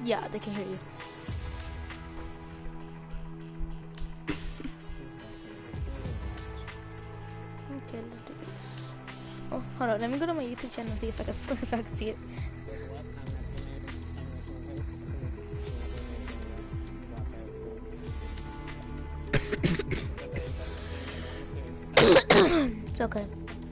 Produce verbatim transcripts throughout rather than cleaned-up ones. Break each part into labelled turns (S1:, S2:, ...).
S1: Yeah, they can hear you. Okay, let's do this. Oh, hold on. Let me go to my YouTube channel and see if I can if I can see it. It's okay.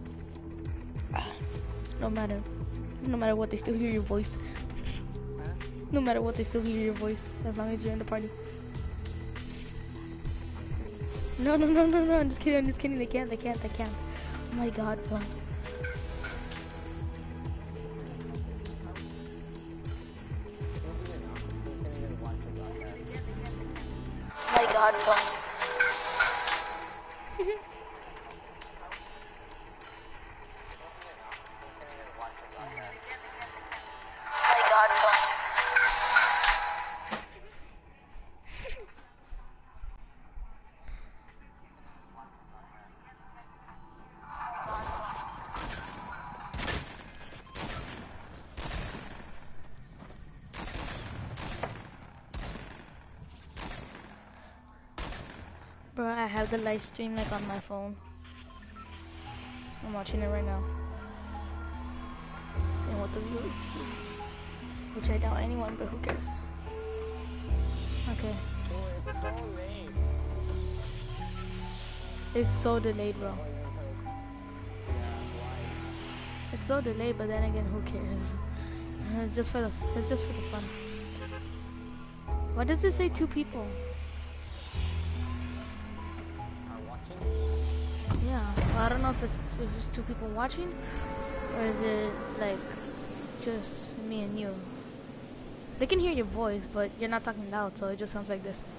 S1: No matter, no matter what, they still hear your voice. No matter what, they still hear your voice as long as you're in the party. No, no, no, no, no. I'm just kidding. I'm just kidding. They can't. They can't. They can't. Oh my God, bro. My God, bro. My God, bro. Bro, I have the live stream like on my phone. I'm watching it right now. Seeing what the viewers see. Which I doubt anyone, but who cares? Okay.
S2: Oh, it's so late.
S1: It's so delayed, bro.
S2: Yeah, why?
S1: It's so delayed, but then again, who cares? It's just for the it's just for the fun. Why does it say two people?
S2: Are watching?
S1: Yeah, well, I don't know if it's if it's two people watching, or is it like just me and you? They can hear your voice, but you're not talking loud, so it just sounds like this.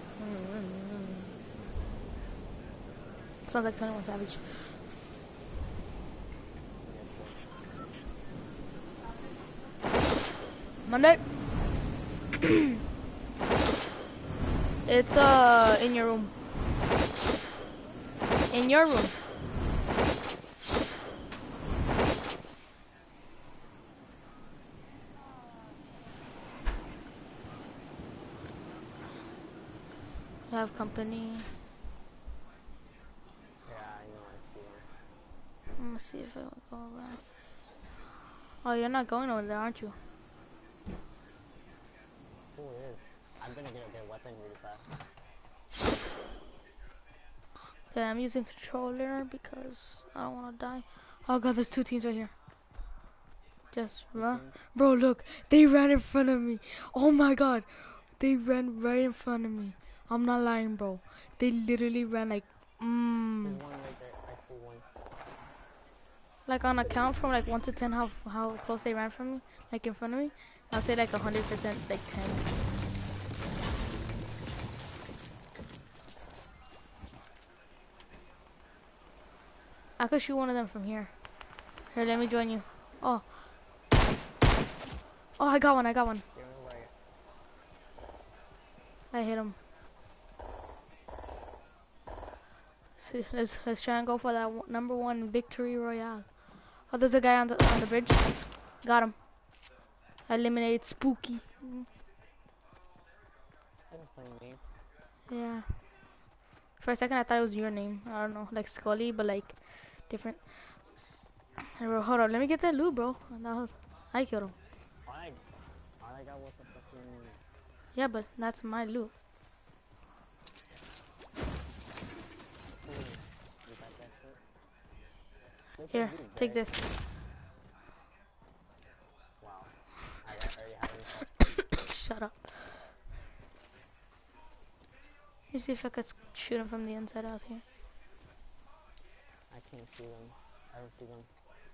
S1: Sounds like twenty-one Savage. Monday. It's uh in your room. In your room. I have company.
S2: Yeah, I know, I see her.
S1: I'm gonna see if I can go back. Oh, you're not going over there, aren't you?
S2: Who is? I'm gonna get a weapon really fast.
S1: Okay, I'm using controller because I don't want to die. Oh god, there's two teams right here. Just run. Bro, look. They ran in front of me. Oh my god. They ran right in front of me. I'm not lying, bro. They literally ran like, mmm.
S2: There's one right there. I see one.
S1: Like on a count from like one to ten, how how close they ran from me, like in front of me. I'll say like a hundred percent, like ten. I could shoot one of them from here. Here, let me join you. Oh. Oh, I got one, I got one. I hit him. So let's, let's try and go for that one, number one victory royale. Oh, there's a guy on the on the bridge. Got him. I eliminated Spooky.
S2: That's a funny name.
S1: Yeah. For a second, I thought it was your name. I don't know, like Scully, but like different. Hey, bro, hold on. Let me get that loot, bro. That was, I killed him.
S2: All I, all I got was a fucking...
S1: Yeah, but that's my loot.
S2: You got that shit? Look
S1: Here,
S2: at you,
S1: take
S2: Greg.
S1: this.
S2: Wow. I already have it.
S1: Shut up. Let me see if I could shoot him from the inside out here.
S2: I can't see them. I don't see them.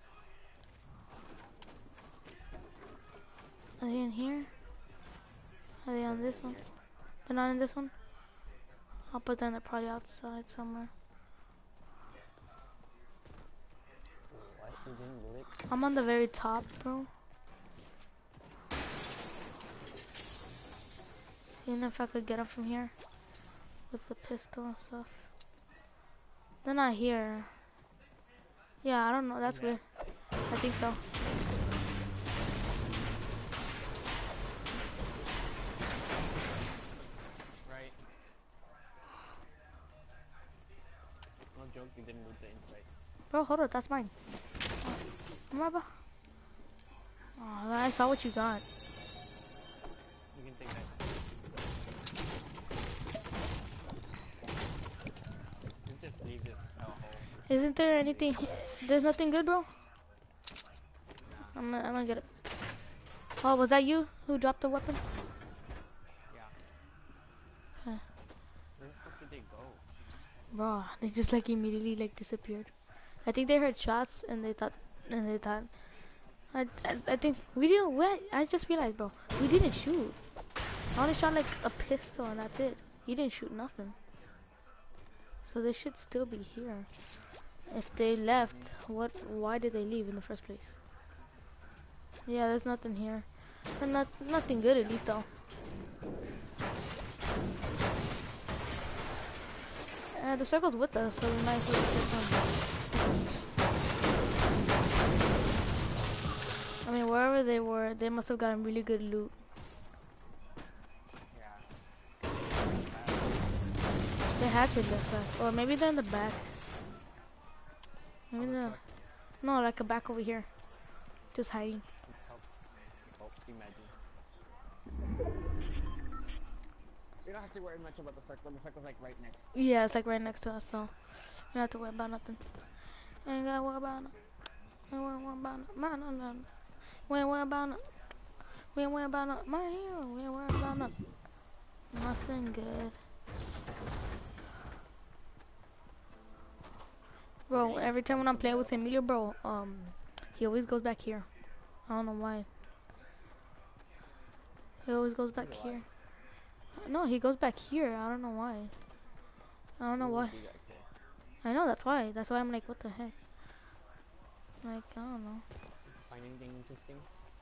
S1: Are they in here? Are they on this one? They're not in this one? I'll put them, they're probably outside somewhere.
S2: What? You didn't do it?
S1: I'm on the very top, bro. Seeing if I could get them from here. With the pistol and stuff. They're not here. Yeah, I don't know, that's weird. I think so.
S2: look, you didn't loot the inside.
S1: Bro, hold up, that's mine. Remember? Oh, I saw what you got.
S2: You can take that. You just leave this hellhole.
S1: Isn't there anything? There's nothing good, bro?
S2: Nah.
S1: I'm gonna, I'm gonna get it. Oh, was that you who dropped the weapon?
S2: Yeah.
S1: Okay.
S2: Where the fuck did they go?
S1: Bro, they just like immediately like disappeared. I think they heard shots and they thought, and they thought. I, I, I think we didn't. What? I just realized, bro, we didn't shoot. I only shot like a pistol and that's it. He didn't shoot nothing. So they should still be here. If they left, what? Why did they leave in the first place? Yeah, there's nothing here, and not nothing good at least though. Uh, the circle's with us, so we might as well get some. I mean, wherever they were, they must have gotten really good loot.
S2: Yeah.
S1: They had to lift us, or maybe they're in the back. Maybe they're no, like a back over here, just hiding.
S2: Oh, imagine. We don't have to worry much about the circle. The circle's like right next.
S1: Yeah, it's like right next to us, so we don't have to worry about nothing. Ain't gotta worry about it. Ain't worry about it. Man, no, no. We ain't worry about it. We ain't worry about it. My hero. We ain't worry about it. Nothing good. Bro, every time when I'm playing with Emilio, bro, um, he always goes back here. I don't know why. He always goes back here. No, he goes back here. I don't know why. I don't know why. I know, that's why. That's why I'm like, what the heck? Like, I don't know.
S2: Find anything interesting?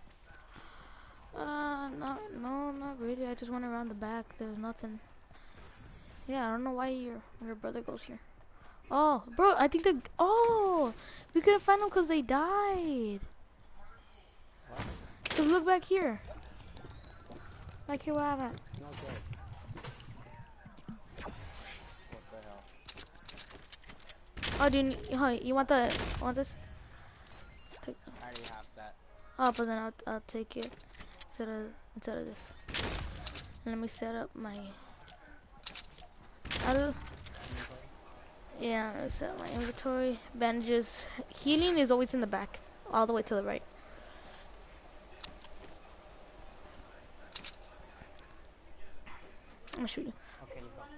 S1: Uh, not, no, not really. I just went around the back. There's nothing. Yeah, I don't know why your your brother goes here. Oh, bro, I think the oh, we couldn't find them because they died.
S2: What?
S1: So look back here. Back here, what happened?
S2: No good. What the hell?
S1: Oh, do you need, oh, you want the want this? Take.
S2: I already have that.
S1: Oh, but then I'll I'll take it instead of instead of this. Let me set up my. I'll, yeah, I'll set up my inventory. Bandages. Healing is always in the back, all the way to the right. I'm gonna shoot you.
S2: Okay, you go.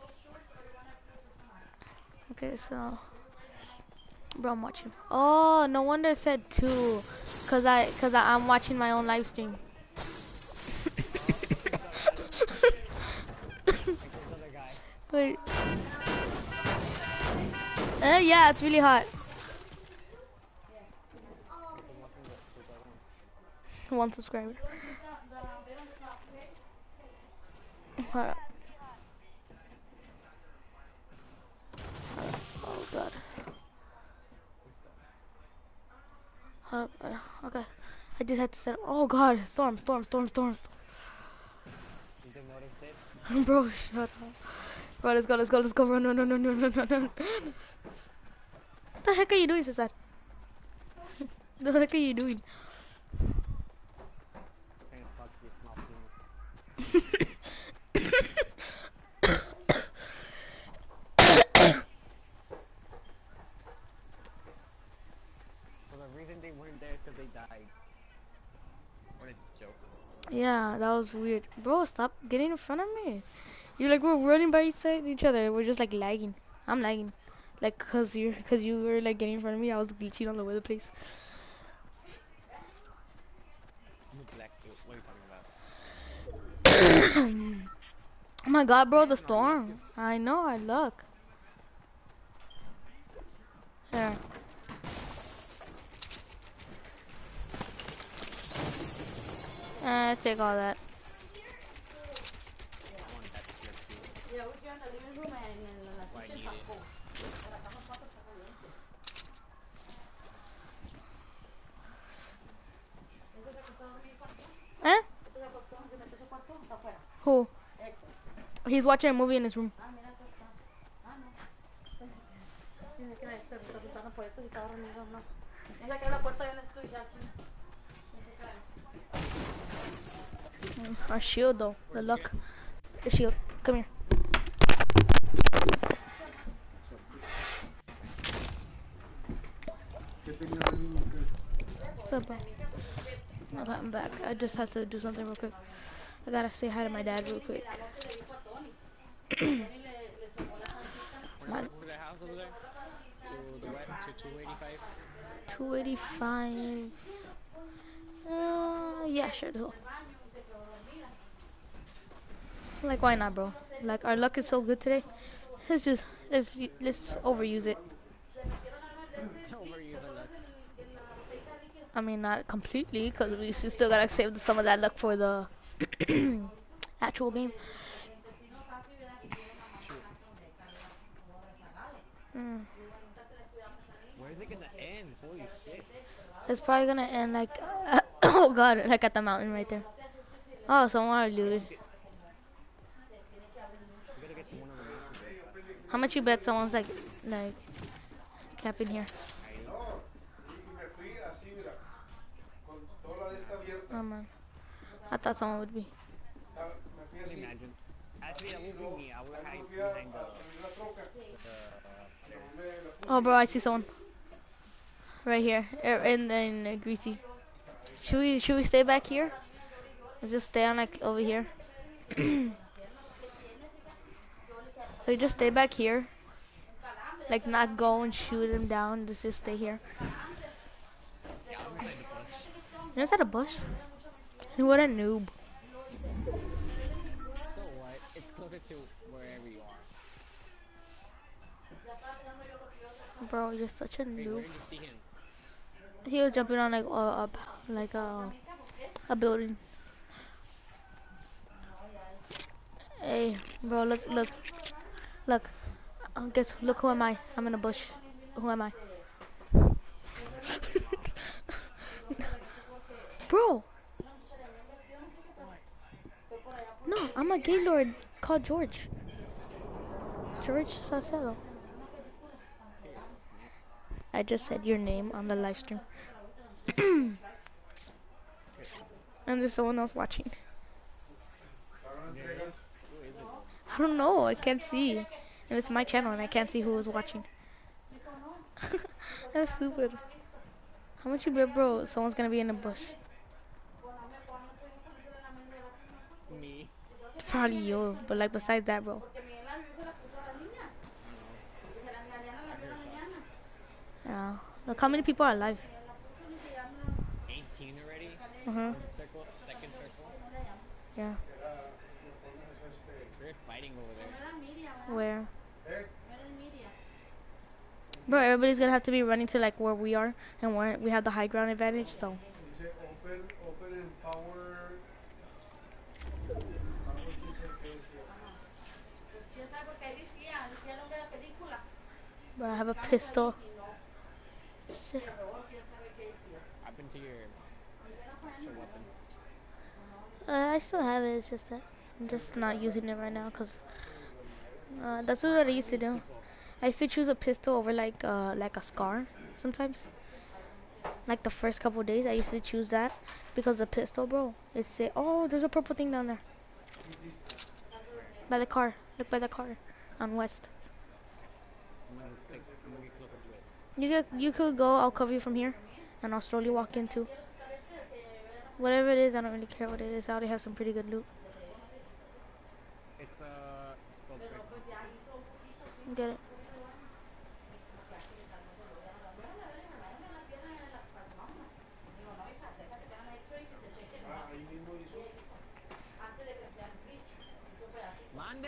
S1: Okay, so. Bro, I'm watching. Oh, no wonder it said two, cause I, cause I, I'm watching my own live stream. Wait. Uh, yeah, it's really hot. One subscriber. Hold up. Oh god. Hold up. Uh, okay. I just had to set up. Oh god, storm, storm, storm, storm, storm.
S2: You just noticed it?
S1: Bro, shut up. Bro, let's go, let's go, let's go. Run, run, run, run, run, run, run, run. What the heck are you doing, Cesar? What the heck are you doing?
S2: Trying to fuck this small penis. So the reason they weren't there is because they died. What a joke.
S1: Yeah, that was weird. Bro, stop getting in front of me. You're like, we're running by each side each other. We're just like lagging. I'm lagging. Like, cause you cause you were like getting in front of me. I was glitching all over the place.
S2: Black, what are you talking about?
S1: Oh my god, bro, the storm. I know, I look. Here. Uh, take all that.
S2: I want that shirt, please. Why I need it.
S1: Eh? Who? He's watching a movie in his room. Mm, our shield though, the luck. The shield. Come here. What's up, bro? Okay, I'm back. I just have to do something real quick. I gotta say hi to my dad real quick. My
S2: To the house over there? To the west, to two eighty-five?
S1: two eighty-five. Uh, yeah, sure. So. Like, why not, bro? Like, our luck is so good today. Let's just, let's, let's overuse it.
S2: Overuse our luck.
S1: I mean, not completely, because we still gotta save some of that luck for the actual game. Mm.
S2: Where is it gonna end? Holy shit.
S1: It's probably gonna end like, uh, oh god, like at the mountain right there. Oh, someone already looted.
S2: We gotta get to one of the mountains.
S1: How much you bet someone's like, like, camping here? Oh man, I thought someone would be.
S2: Can you imagine? Actually, that would be me. I would hide behind the... the
S1: Oh bro, I see someone. Right here, er, in, in uh, Greasy. Should we, should we stay back here? Let's just stay on like over here. So you just stay back here. Like not go and shoot him down, just just stay here.
S2: yeah, I'm inside the bush.
S1: You're inside a bush? What a noob.
S2: So what? It's closer to wherever you are.
S1: Bro, you're such a
S2: Hey,
S1: noob.
S2: where did you see him?
S1: He was jumping on like uh, up, like uh, a building. Hey, bro, look, look, look. Uh, guess, look who am I? I'm in a bush. Who am I? Bro. No, I'm a gaylord called George. George Saucello. I just said your name on the live stream. And there's someone else watching. I don't know, I can't see. And it's my channel and I can't see who is watching. That's stupid. How much you bet, bro? Someone's gonna be in a bush.
S2: Me.
S1: Probably you, but like besides that, bro. Yeah. Look how many people are alive.
S2: eighteen already?
S1: Uh-huh.
S2: Circle, second circle.
S1: Yeah.
S2: They're fighting over there.
S1: Where? Bro, everybody's gonna have to be running to like where we are, and where we have the high ground advantage. So. Bro, I have a pistol. Shit.
S2: Happened to your, your weapon.
S1: Uh, I still have it. It's just that I'm just not using it right now, cause uh, that's what I used to do. I used to choose a pistol over like uh, like a scar sometimes. Like the first couple of days, I used to choose that because the pistol, bro. It say, oh, there's a purple thing down there by the car. Look by the car on West.
S2: I'm gonna, take, I'm gonna get closer to it.
S1: You could you could go. I'll cover you from here, and I'll slowly walk into. Whatever it is, I don't really care what it is. I already have some pretty good loot.
S2: It's uh, skull break.
S1: Get it.
S2: Mande!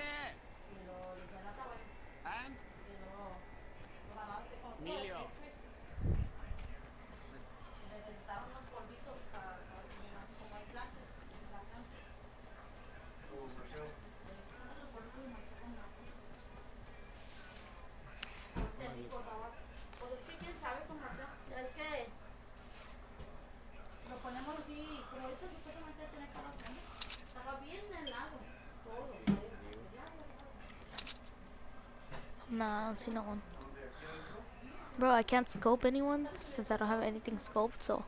S2: And? Emilio.
S1: Nah, I don't see no one. Bro, I can't scope anyone since I don't have anything scoped, so.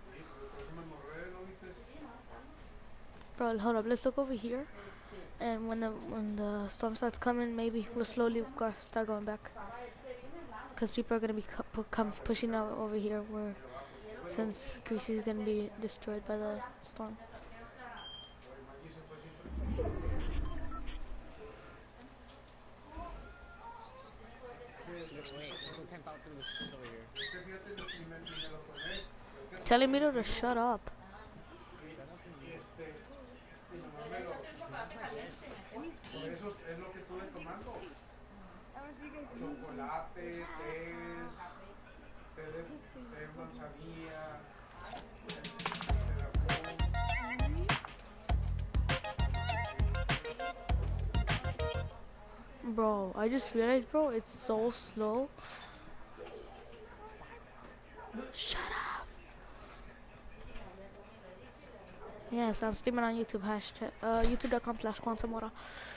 S1: Bro, hold up, let's look over here. And when the when the storm starts coming, maybe we'll slowly go, start going back. Because people are gonna be cu pu come pushing out over here where, since Greasy is gonna be destroyed by the storm. Telling me to shut up. Bro, I just realized, bro, it's so slow. Shut up. Yes, I'm streaming on YouTube. Hashtag uh, youtube.com slash Quansamora.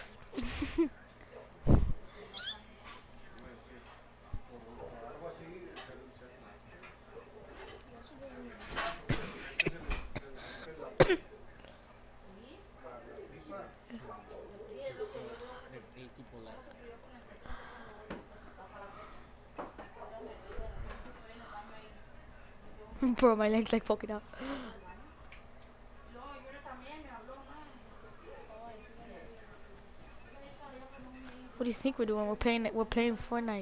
S1: Bro, my leg's like poking out. What do you think we're doing? We're playing we're playing Fortnite.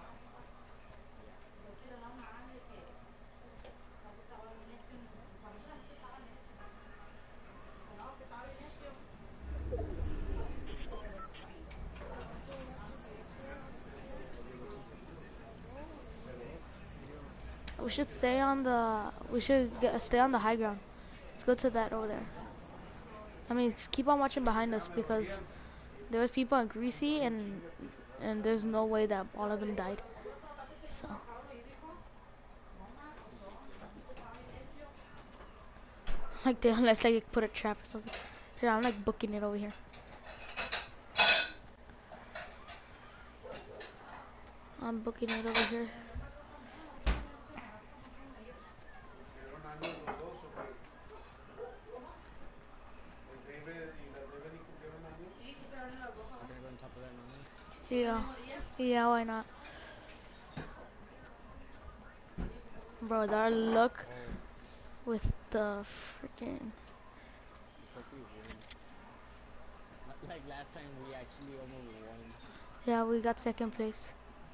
S1: We should stay on the we should get, stay on the high ground. Let's go to that over there. I mean, just keep on watching behind us because there's people on Greasy and and there's no way that all of them died. So like they unless like put a trap or something. Here, I'm like booking it over here. I'm booking it over here. Yeah, yeah, why not? Bro, that look with the freaking.
S2: Like last time, we actually almost won.
S1: Yeah, we got second place.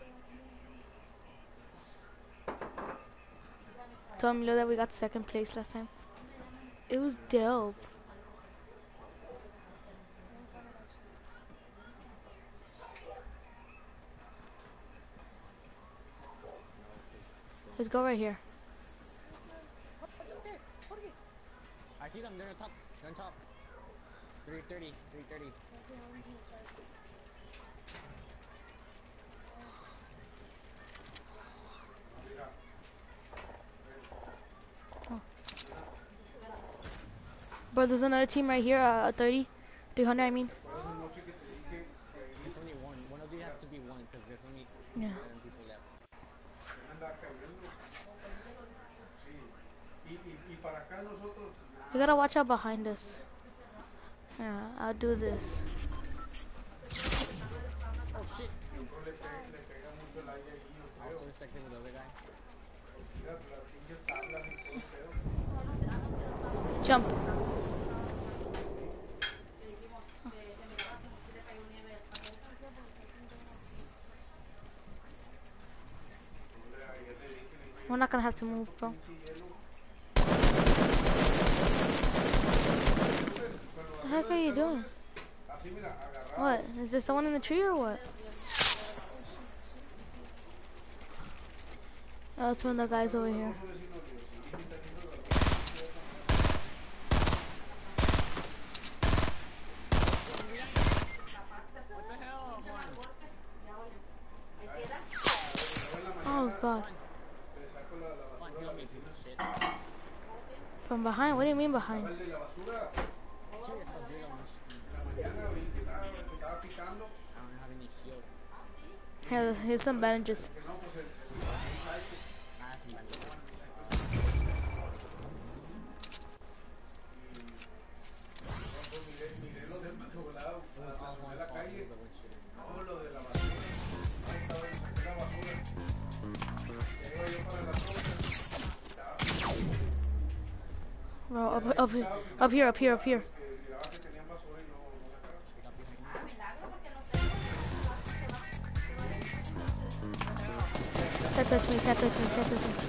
S1: Told me that we got second place last time. It was dope. Let's go right here.
S2: I see them. They're on top. They're on top. three thirty. three thirty.
S1: Oh. Bro, there's another team right here. Uh, thirty, three hundred. I mean.
S2: It's only one. One of you has to be one because there's only
S1: Yeah.
S2: seven people left.
S1: We gotta watch out behind us. Yeah, I'll do this.
S2: Oh shit! I also distracted with the other guy.
S1: Jump. We're not gonna have to move, bro. What the heck are you doing? What? Is there someone in the tree or what? Oh, it's one of the guys over here. Oh god. From behind? What do you mean behind? Here, here's some bandages. Up, up, he- up here, up here, up here.
S2: I got behind you.
S1: Can't touch me, can't touch me, can't touch me.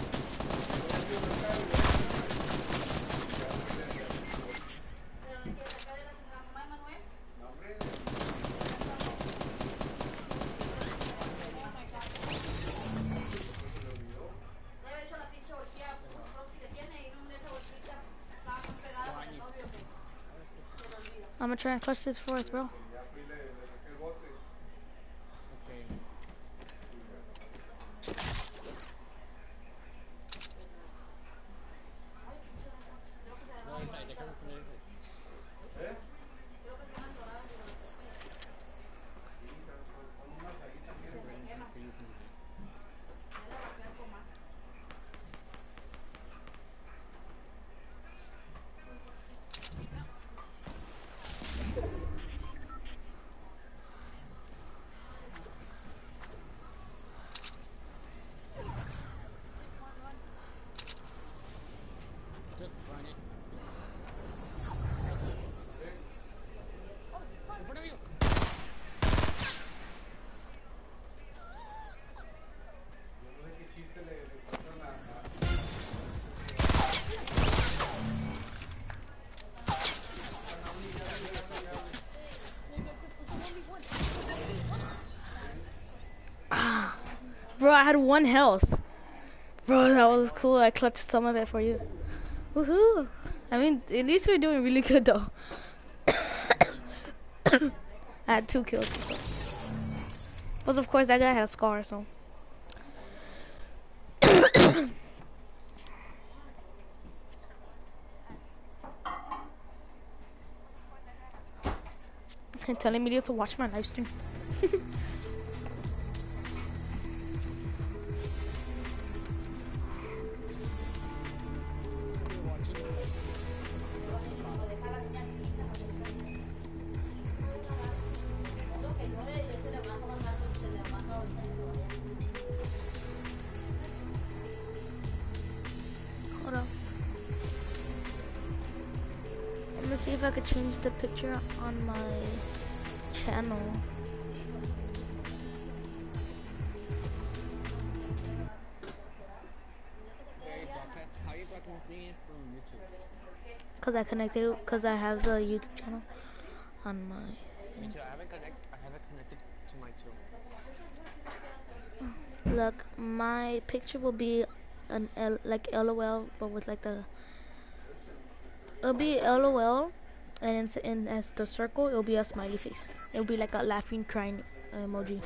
S2: Behind you.
S1: I'm gonna try and clutch this for us, bro.
S2: Okay. The other side, they're coming from the other side. They're waiting for you from behind. Good, run it. In front of you!
S1: Bro, I had one health. Bro, that was cool. I clutched some of it for you. Woohoo! I mean, at least we're doing really good though. I had two kills. So. But of course, that guy had a scar, so. And telling me to watch my live stream. Hold on. I'm gonna see if I could change the picture on my channel.
S2: Okay, broadcast. How are you broadcasting it from YouTube?
S1: Cause I connected it, cause I have the YouTube channel on my
S2: Me
S1: thing.
S2: too. I haven't connect. I haven't connected to my too.
S1: Look, my picture will be an L, like LOL, but with like the. It'll be LOL, and in, in as the circle, it'll be a smiley face. It'll be like a laughing, crying emoji.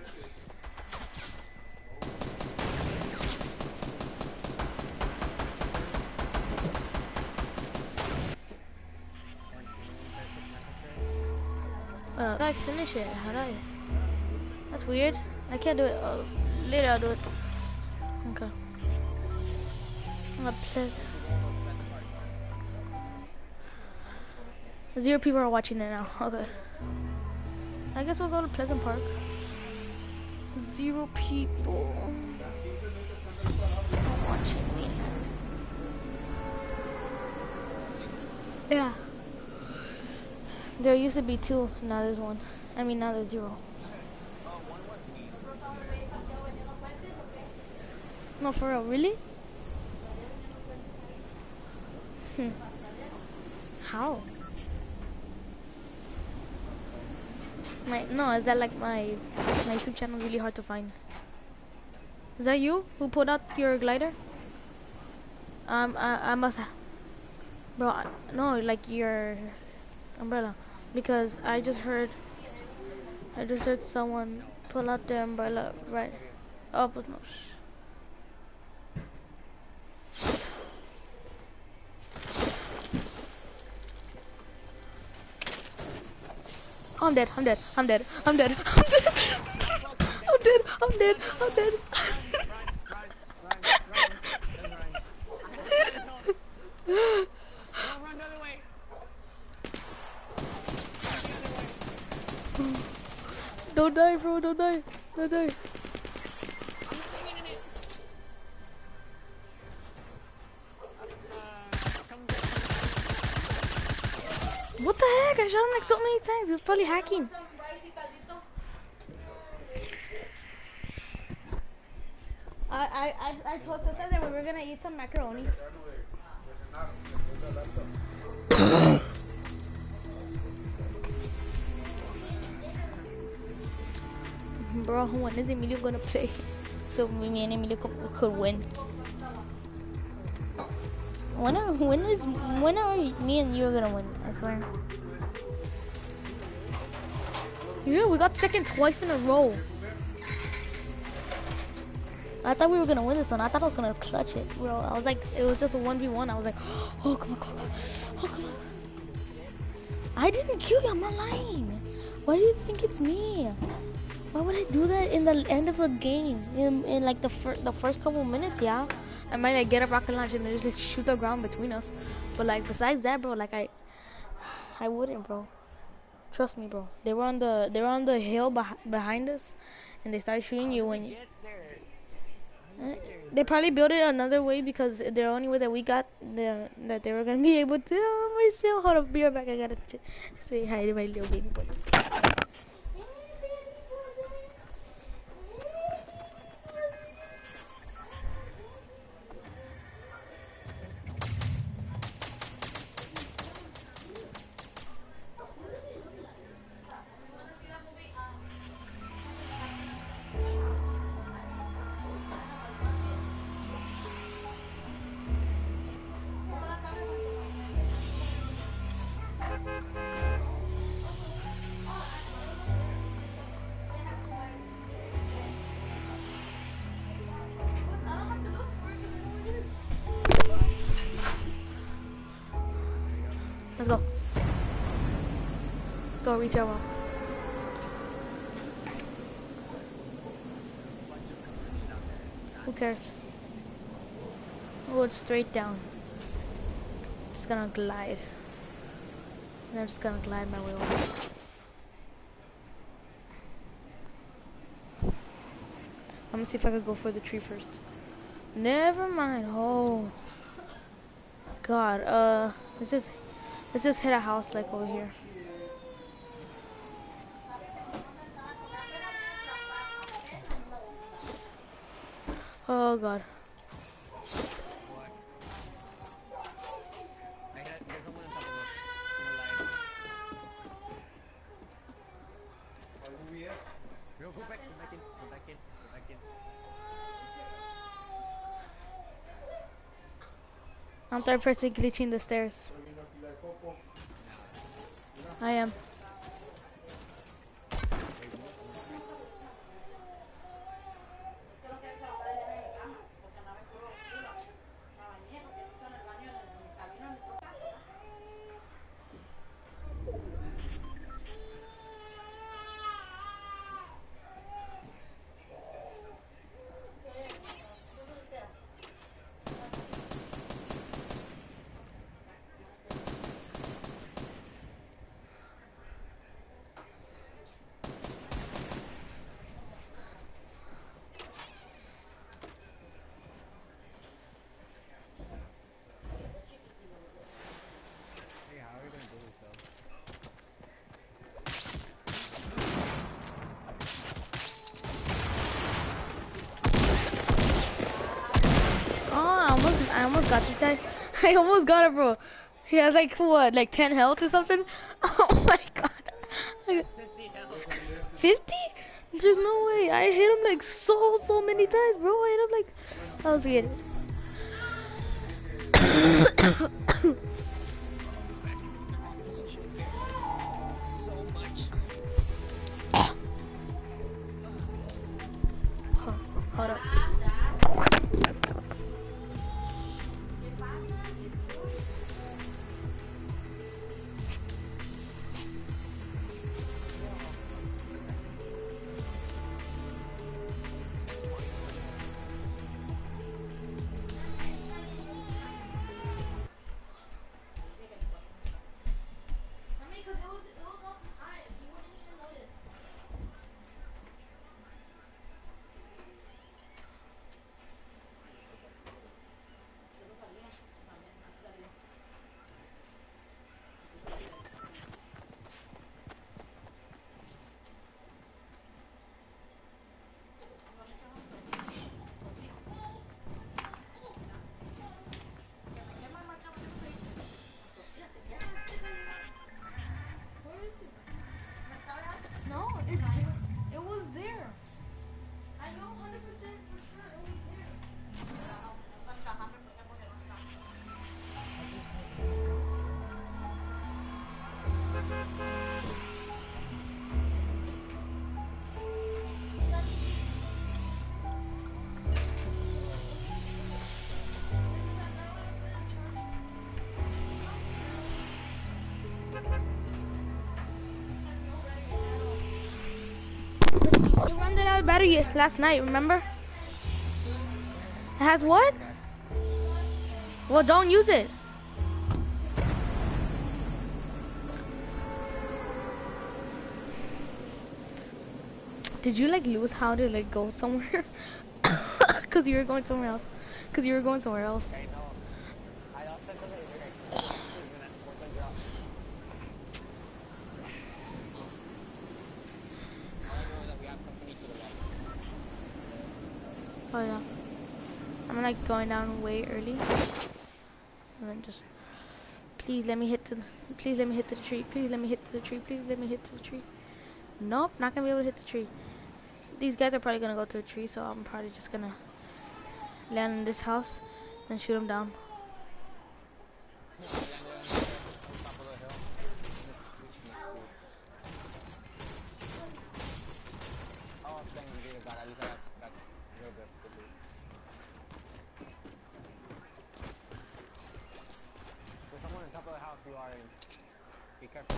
S1: Uh, how do I finish it? How do I? That's weird. I can't do it. Uh, later I'll do it. Okay. I'm gonna play. Zero people are watching it now. Okay. I guess we'll go to Pleasant Park. Zero people are watching me. Yeah. There used to be two, now there's one. I mean, now there's zero. No, for real, really? Hmm. How? My no, is that like my my YouTube channel really hard to find? Is that you who put out your glider? Um, I I must, ha bro. I, no, like your umbrella, because I just heard I just heard someone pull out their umbrella right. Oh, but no. Oh, I'm dead, I'm dead, I'm dead, I'm dead, I'm dead, I'm dead, I'm dead, I'm dead.
S2: Run the other way.
S1: Don't die, bro, don't die, don't die.
S2: I'm swinging in it. Uh, come get me.
S1: heck? I shot him like so many times. He was probably hacking. I I I, I told Tata that we were gonna eat some macaroni. Bro, when is Emilio gonna play? So me and Emilio could, could win. When are when is when are me and you gonna win? I swear. Yeah, we got second twice in a row. I thought we were gonna win this one. I thought I was gonna clutch it, bro. I was like, it was just a one v one. I was like, oh come on, come on, oh come on. I didn't kill you. I'm not lying. Why do you think it's me? Why would I do that in the end of the game? In, in like the first the first couple minutes, yeah. I might like get a rocket launch and then just like shoot the ground between us. But like besides that, bro, like I, I wouldn't, bro. Trust me, bro. They were on the they were on the hill beh behind us, and they started shooting you when you. Uh, they probably built it another way because the only way that we got the that they were gonna be able to. Oh, myself, hold up, be right back. I gotta t say hi to my little baby boy. Let's go. Let's go retail well. Who cares? We'll go straight down. Just gonna glide. And I'm just gonna glide my way over. I'm gonna see if I could go for the tree first. Never mind. Oh God. Uh, let's just let's just hit a house like over here. Oh God. I'm third person glitching the stairs. I am. I almost got this guy. I almost got it, bro. He has like what, like ten health or something? Oh my God. fifty? There's no way. I hit him like so, so many times, bro. I hit him like, that was weird. Hold up. No, it's, it was there. I know one hundred percent for sure it was there. You ran that out of battery last night, remember? It has what? Well, don't use it. Did you like lose how to like go somewhere? Cause you were going somewhere else. Cause you were going somewhere else.
S2: Okay, no. I lost it because I was like, we're gonna drop. All I know is that we have company to the right.
S1: Oh yeah. I'm like going down way early. And then just please let me hit to the, please let me hit to the tree. Please let me hit to the tree. Please let me hit to the tree. Nope, not gonna be able to hit the tree. These guys are probably gonna go to a tree, so I'm probably just gonna land in this house and shoot them down.
S2: Yeah, I landed on the top of the hill. Oh, thank you, God. At least I got, got real good. good loot. There's someone on top of the house you are in. Be careful.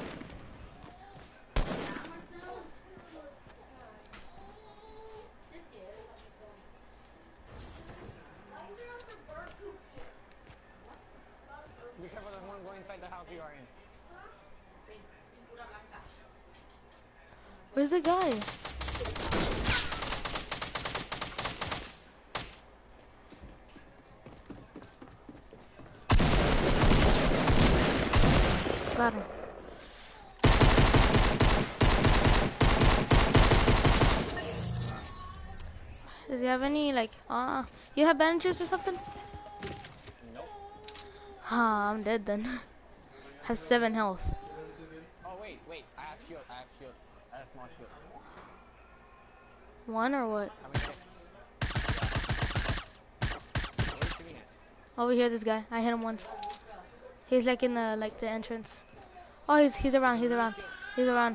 S2: Be careful, there's one going inside the house you are in.
S1: Where's the guy? Got him. Does he have any like uh you have bandages or something?
S2: Nope.
S1: Ah, I'm dead then. Have seven health.
S2: Oh, wait, wait. I have shield. I have shield. I have small shield.
S1: One or what?
S2: How many hit? Where are you shooting at?
S1: Over here, this guy. I hit him once. He's like in the like the entrance. Oh, he's he's around. He's around. He's around.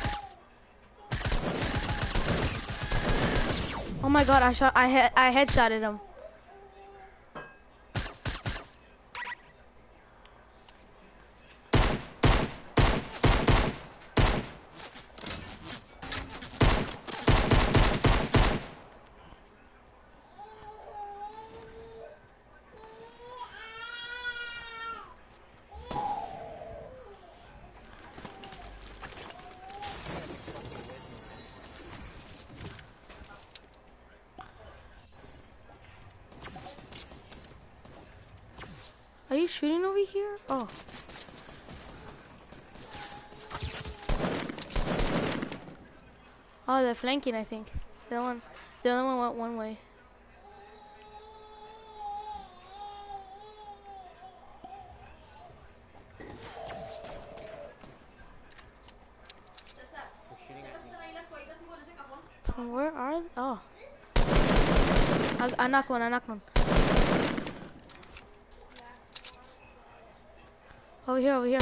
S1: Oh my God! I shot. I hit. I headshotted him. Are you shooting over here? Oh. Oh, they're flanking, I think. The other one, the other one went one way.
S2: They're shooting at me.
S1: From where are they? Oh. I, I knocked one, I knocked one. Over here, over here.
S2: No,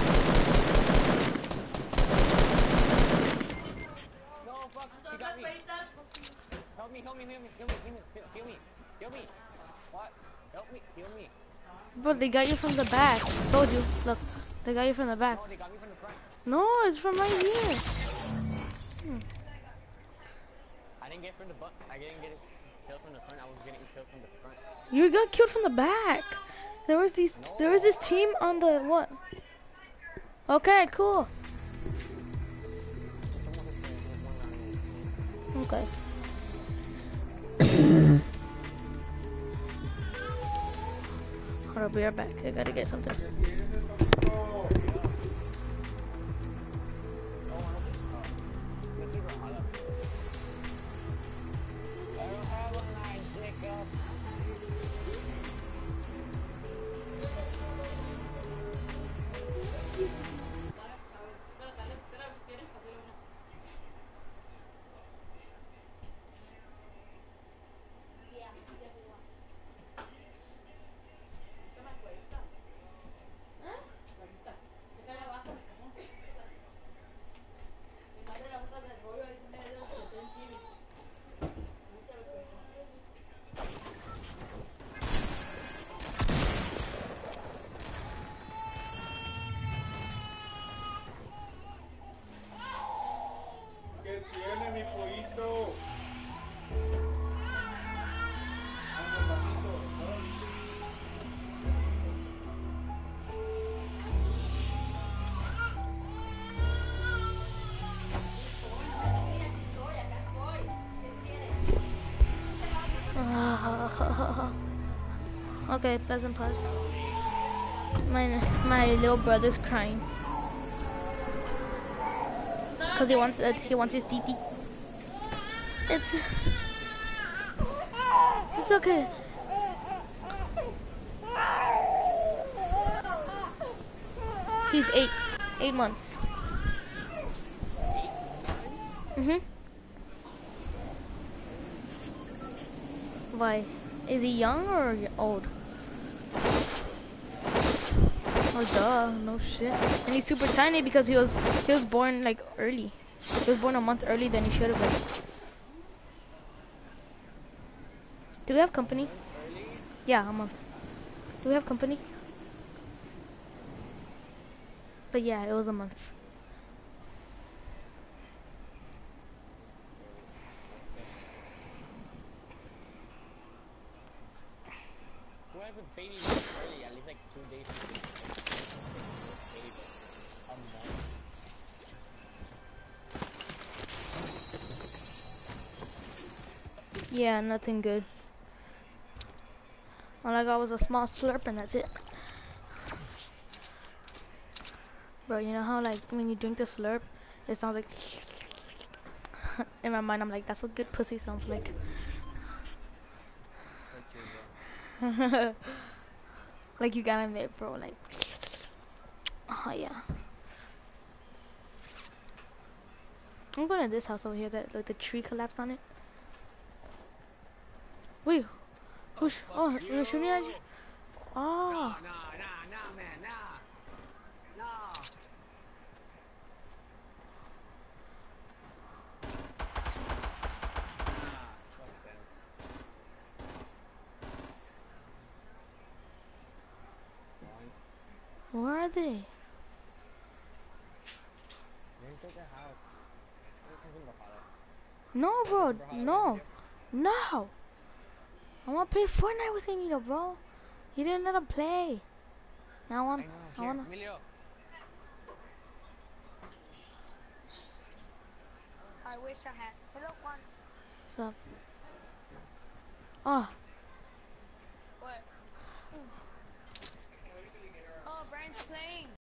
S2: fuck. You got me. Help me, help me, help me, heal me, heal me, heal me, heal me. What? Help me, heal me.
S1: Bro, they got you from the back. Told you. Look, they got you from the back.
S2: No, they got me from the front.
S1: No, it's from right here. Hmm.
S2: I didn't get from the butt. I didn't get it killed from the front. I was getting killed from the front.
S1: You got killed from the back. There was these.
S2: No.
S1: There was this team on the what? Okay, cool.
S2: Someone hit me with one round.
S1: Okay. Hold up, be right back. I gotta get something. Okay, pleasant pause. My my little brother's crying because he wants uh, he wants his titi. It's it's okay. He's eight, eight months. Mhm. Why? Is he young or old? Oh duh, no shit. And he's super tiny because he was he was born like early. He was born a month early than he should have been. Do we have company? Yeah, a month. Do we have company? But yeah, it was a month.
S2: Who has a baby early? At least like two days. Baby, a month.
S1: Yeah, nothing good. All I got was a small slurp and that's it. Bro, you know how like when you drink the slurp, it sounds like in my mind I'm like, that's what good pussy sounds like. Like you got in there, bro, like oh yeah. I'm going to this house over here that like the tree collapsed on it. Wait, who's oh you're shooting at you? Oh.
S2: Nah, nah, nah, nah, man, nah. Nah. Nah, fuck them.
S1: Where are they?
S2: They took the house.
S1: No, bro, no, no. I want to play Fortnite with him, you know, bro. You didn't let him play. Now I want,
S2: I know,
S1: I
S2: here,
S1: want.
S2: Emilio.
S3: I wish I had. Hello, one.
S1: What's up? Oh,
S3: What? Oh, Brian's playing.